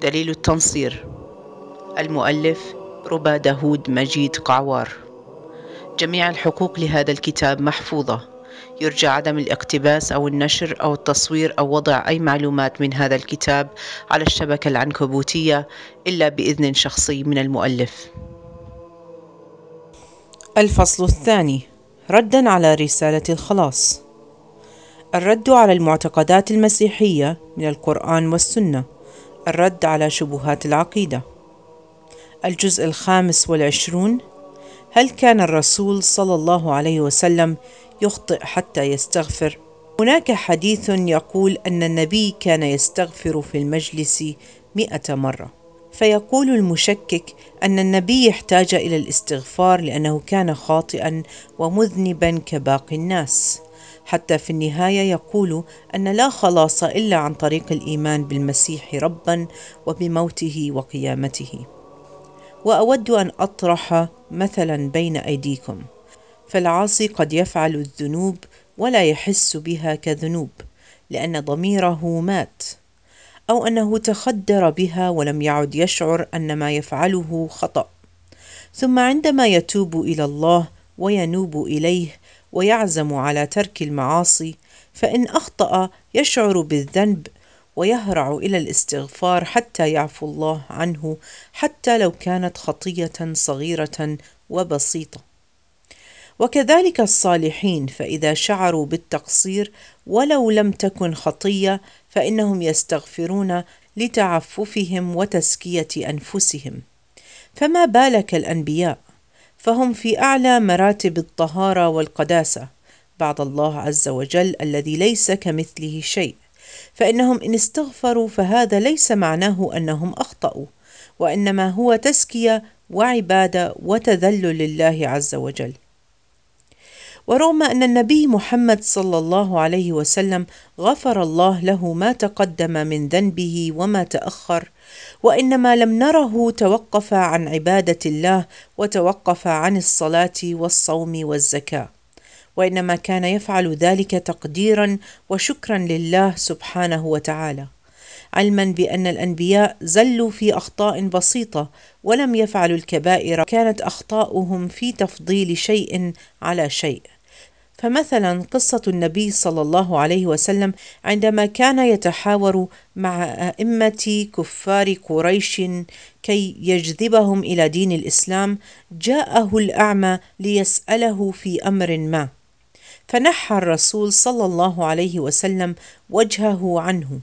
دليل التنصير. المؤلف ربى داود مجيد قعوار. جميع الحقوق لهذا الكتاب محفوظة. يرجى عدم الاقتباس أو النشر أو التصوير أو وضع أي معلومات من هذا الكتاب على الشبكة العنكبوتية إلا بإذن شخصي من المؤلف. الفصل الثاني: ردًا على رسالة الخلاص. الرد على المعتقدات المسيحية من القرآن والسنة. الرد على شبهات العقيدة. الجزء 25. هل كان الرسول صلى الله عليه وسلم يخطئ حتى يستغفر؟ هناك حديث يقول أن النبي كان يستغفر في المجلس 100 مرة، فيقول المشكك أن النبي احتاج إلى الاستغفار لأنه كان خاطئا ومذنبا كباقي الناس. حتى في النهاية يقول أن لا خلاص إلا عن طريق الإيمان بالمسيح ربا وبموته وقيامته. وأود أن أطرح مثلا بين أيديكم. فالعاصي قد يفعل الذنوب ولا يحس بها كذنوب لأن ضميره مات، أو أنه تخدر بها ولم يعد يشعر أن ما يفعله خطأ، ثم عندما يتوب إلى الله وينوب إليه ويعزم على ترك المعاصي، فإن أخطأ يشعر بالذنب ويهرع إلى الاستغفار حتى يعفو الله عنه، حتى لو كانت خطية صغيرة وبسيطة. وكذلك الصالحين، فإذا شعروا بالتقصير ولو لم تكن خطية فإنهم يستغفرون لتعففهم وتزكية أنفسهم. فما بالك الأنبياء، فهم في أعلى مراتب الطهارة والقداسة بعد الله عز وجل الذي ليس كمثله شيء، فإنهم إن استغفروا فهذا ليس معناه أنهم أخطأوا، وإنما هو تزكية وعبادة وتذلل لله عز وجل. ورغم أن النبي محمد صلى الله عليه وسلم غفر الله له ما تقدم من ذنبه وما تأخر، وإنما لم نره توقف عن عبادة الله وتوقف عن الصلاة والصوم والزكاة، وإنما كان يفعل ذلك تقديرا وشكرا لله سبحانه وتعالى، علما بأن الأنبياء زلوا في أخطاء بسيطة ولم يفعلوا الكبائر، كانت أخطاؤهم في تفضيل شيء على شيء. فمثلا قصة النبي صلى الله عليه وسلم عندما كان يتحاور مع أئمة كفار قريش كي يجذبهم إلى دين الإسلام، جاءه الأعمى ليسأله في أمر ما، فنحى الرسول صلى الله عليه وسلم وجهه عنه،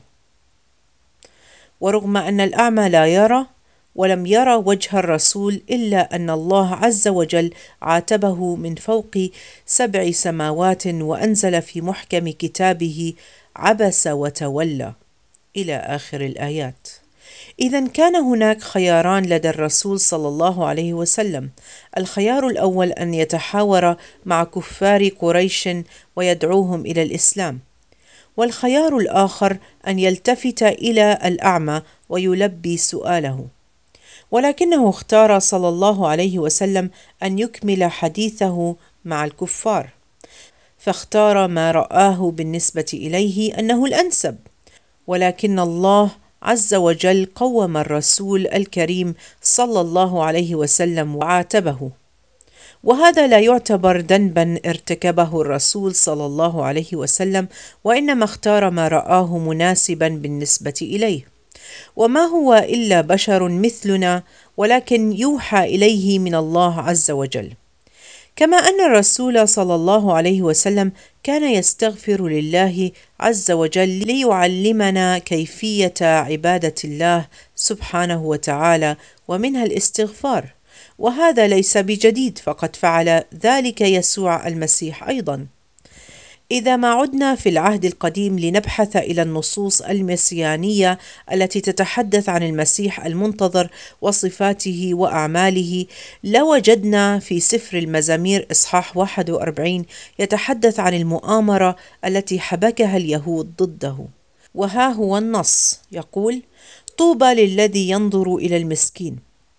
ورغم أن الأعمى لا يرى ولم يرى وجه الرسول، إلا أن الله عز وجل عاتبه من فوق 7 سماوات وأنزل في محكم كتابه: عبس وتولى، إلى آخر الآيات. إذن كان هناك خياران لدى الرسول صلى الله عليه وسلم. الخيار الأول أن يتحاور مع كفار قريش ويدعوهم إلى الإسلام، والخيار الآخر أن يلتفت إلى الأعمى ويلبي سؤاله. ولكنه اختار صلى الله عليه وسلم أن يكمل حديثه مع الكفار، فاختار ما رآه بالنسبة إليه أنه الأنسب. ولكن الله عز وجل قوم الرسول الكريم صلى الله عليه وسلم وعاتبه، وهذا لا يعتبر ذنبا ارتكبه الرسول صلى الله عليه وسلم، وإنما اختار ما رآه مناسبا بالنسبة إليه، وما هو إلا بشر مثلنا، ولكن يوحى إليه من الله عز وجل. كما أن الرسول صلى الله عليه وسلم كان يستغفر لله عز وجل ليعلمنا كيفية عبادة الله سبحانه وتعالى، ومنها الاستغفار، وهذا ليس بجديد، فقد فعل ذلك يسوع المسيح أيضا. إذا ما عدنا في العهد القديم لنبحث إلى النصوص المسيانية التي تتحدث عن المسيح المنتظر وصفاته وأعماله، لوجدنا في سفر المزامير إصحاح 41 يتحدث عن المؤامرة التي حبكها اليهود ضده. وها هو النص يقول: طوبى للذي ينظر إلى المسكين،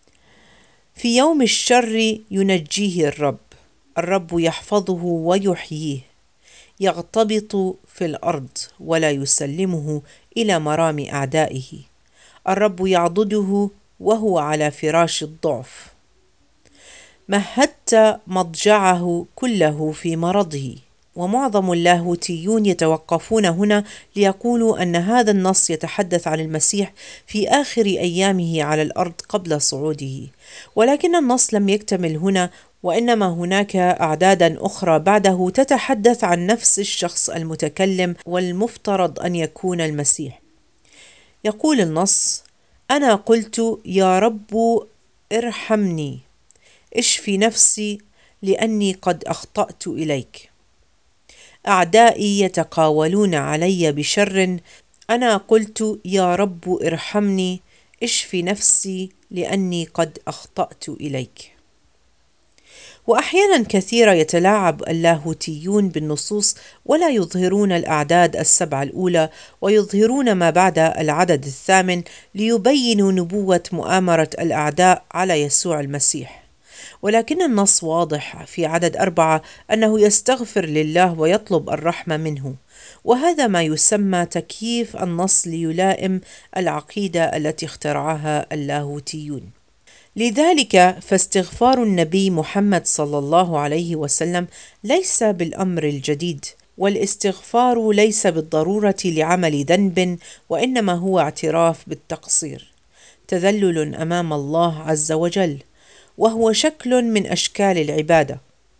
في يوم الشر ينجيه الرب يحفظه ويحييه، يغتبط في الأرض ولا يسلمه إلى مرام أعدائه، الرب يعضده وهو على فراش الضعف. مهدت مضجعه كله في مرضه. ومعظم اللاهوتيون يتوقفون هنا ليقولوا أن هذا النص يتحدث عن المسيح في آخر أيامه على الأرض قبل صعوده، ولكن النص لم يكتمل هنا، وإنما هناك أعدادا أخرى بعده تتحدث عن نفس الشخص المتكلم والمفترض أن يكون المسيح. يقول النص: أنا قلت يا رب ارحمني، اشفي نفسي لأني قد أخطأت إليك. أعدائي يتقاولون علي بشر، أنا قلت يا رب ارحمني، اشفي نفسي لأني قد أخطأت إليك. وأحيانا كثيرة يتلاعب اللاهوتيون بالنصوص ولا يظهرون الأعداد السبع الأولى، ويظهرون ما بعد العدد الثامن ليبينوا نبوة مؤامرة الأعداء على يسوع المسيح. ولكن النص واضح في عدد 4 أنه يستغفر لله ويطلب الرحمة منه، وهذا ما يسمى تكييف النص ليلائم العقيدة التي اخترعها اللاهوتيون. لذلك فاستغفار النبي محمد صلى الله عليه وسلم ليس بالأمر الجديد، والاستغفار ليس بالضرورة لعمل ذنب، وإنما هو اعتراف بالتقصير، تذلل أمام الله عز وجل، وهو شكل من أشكال العبادة.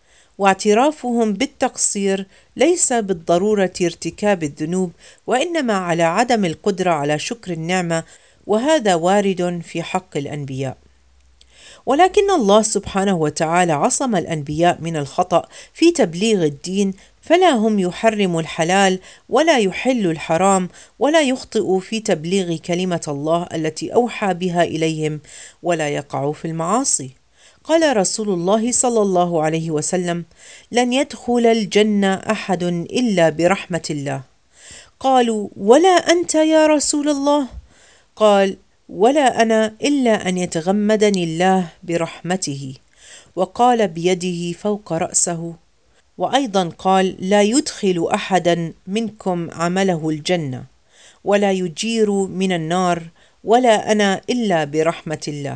واعترافهم بالتقصير ليس بالضرورة ارتكاب الذنوب، وإنما على عدم القدرة على شكر النعمة، وهذا وارد في حق الأنبياء. ولكن الله سبحانه وتعالى عصم الأنبياء من الخطأ في تبليغ الدين، فلا هم يحرموا الحلال ولا يحلوا الحرام، ولا يخطئوا في تبليغ كلمة الله التي أوحى بها إليهم، ولا يقعوا في المعاصي. قال رسول الله صلى الله عليه وسلم: لن يدخل الجنة أحد إلا برحمة الله. قالوا: ولا أنت يا رسول الله؟ قال: ولا أنا إلا أن يتغمدني الله برحمته. وقال بيده فوق رأسه. وأيضا قال: لا يدخل أحدا منكم عمله الجنة، ولا يجير من النار، ولا أنا إلا برحمة الله.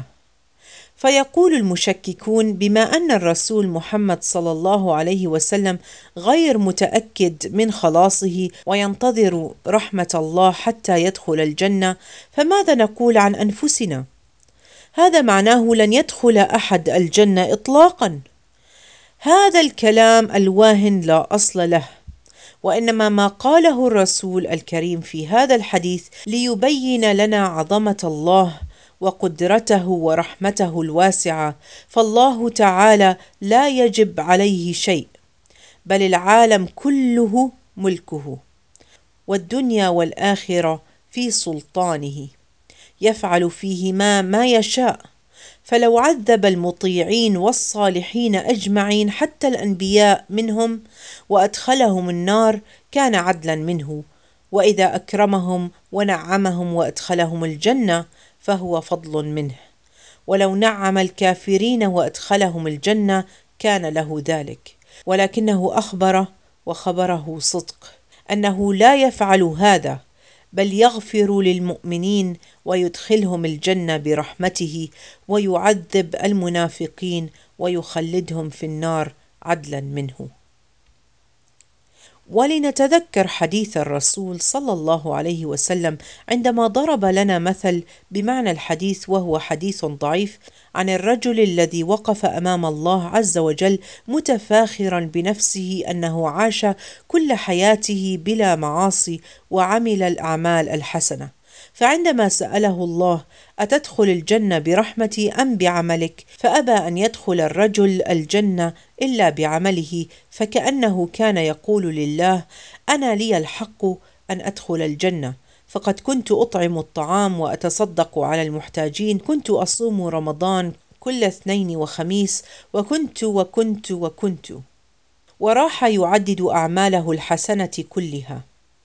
فيقول المشككون بما أن الرسول محمد صلى الله عليه وسلم غير متأكد من خلاصه وينتظر رحمة الله حتى يدخل الجنة، فماذا نقول عن أنفسنا؟ هذا معناه لن يدخل أحد الجنة إطلاقا. هذا الكلام الواهن لا أصل له، وإنما ما قاله الرسول الكريم في هذا الحديث ليبين لنا عظمة الله وقدرته ورحمته الواسعة. فالله تعالى لا يجب عليه شيء، بل العالم كله ملكه، والدنيا والآخرة في سلطانه، يفعل فيهما ما يشاء. فلو عذب المطيعين والصالحين أجمعين حتى الأنبياء منهم وأدخلهم النار كان عدلا منه، وإذا أكرمهم ونعمهم وأدخلهم الجنة فهو فضل منه، ولو نعم الكافرين وأدخلهم الجنة كان له ذلك. ولكنه أخبر، وخبره صدق، أنه لا يفعل هذا، بل يغفر للمؤمنين ويدخلهم الجنة برحمته، ويعذب المنافقين ويخلدهم في النار عدلا منه. ولنتذكر حديث الرسول صلى الله عليه وسلم عندما ضرب لنا مثل بمعنى الحديث، وهو حديث ضعيف، عن الرجل الذي وقف أمام الله عز وجل متفاخرا بنفسه أنه عاش كل حياته بلا معاصي وعمل الأعمال الحسنة، فعندما سأله الله: أتدخل الجنة برحمتي أم بعملك؟ فأبى أن يدخل الرجل الجنة إلا بعمله، فكأنه كان يقول لله: أنا لي الحق أن أدخل الجنة، فقد كنت أطعم الطعام وأتصدق على المحتاجين، كنت أصوم رمضان كل اثنين وخميس، وكنت. وراح يعدد أعماله الحسنة كلها.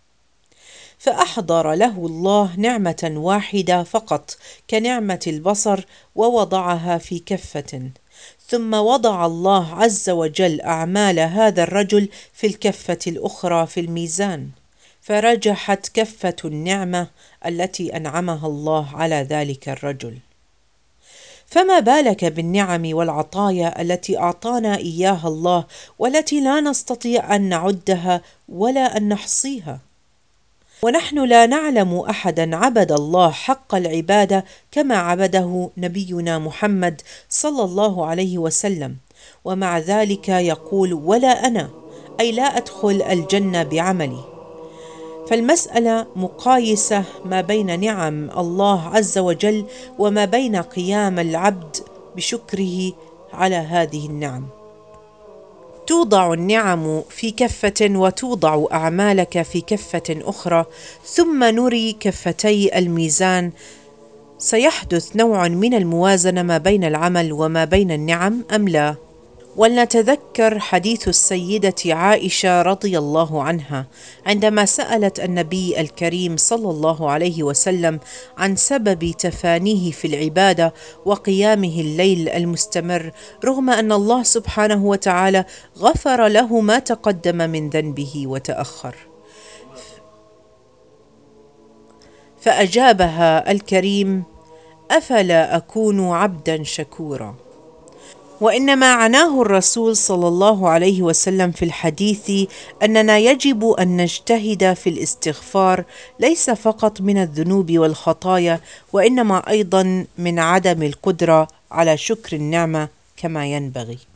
فأحضر له الله نعمة واحدة فقط كنعمة البصر ووضعها في كفة، ثم وضع الله عز وجل أعمال هذا الرجل في الكفة الأخرى في الميزان، فرجحت كفة النعمة التي أنعمها الله على ذلك الرجل. فما بالك بالنعم والعطايا التي أعطانا إياها الله، والتي لا نستطيع أن نعدها ولا أن نحصيها. ونحن لا نعلم أحدا عبد الله حق العبادة كما عبده نبينا محمد صلى الله عليه وسلم، ومع ذلك يقول: ولا أنا، أي لا أدخل الجنة بعملي. فالمسألة مقايسة ما بين نعم الله عز وجل وما بين قيام العبد بشكره على هذه النعم. توضع النعم في كفة وتوضع أعمالك في كفة أخرى، ثم نري كفتي الميزان. سيحدث نوع من الموازنة ما بين العمل وما بين النعم أم لا؟ ولنتذكر حديث السيدة عائشة رضي الله عنها عندما سألت النبي الكريم صلى الله عليه وسلم عن سبب تفانيه في العبادة وقيامه الليل المستمر، رغم أن الله سبحانه وتعالى غفر له ما تقدم من ذنبه وتأخر. فأجابها الكريم: أفلا أكون عبدا شكورا. وإنما عناه الرسول صلى الله عليه وسلم في الحديث أننا يجب أن نجتهد في الاستغفار، ليس فقط من الذنوب والخطايا، وإنما أيضا من عدم القدرة على شكر النعمة كما ينبغي.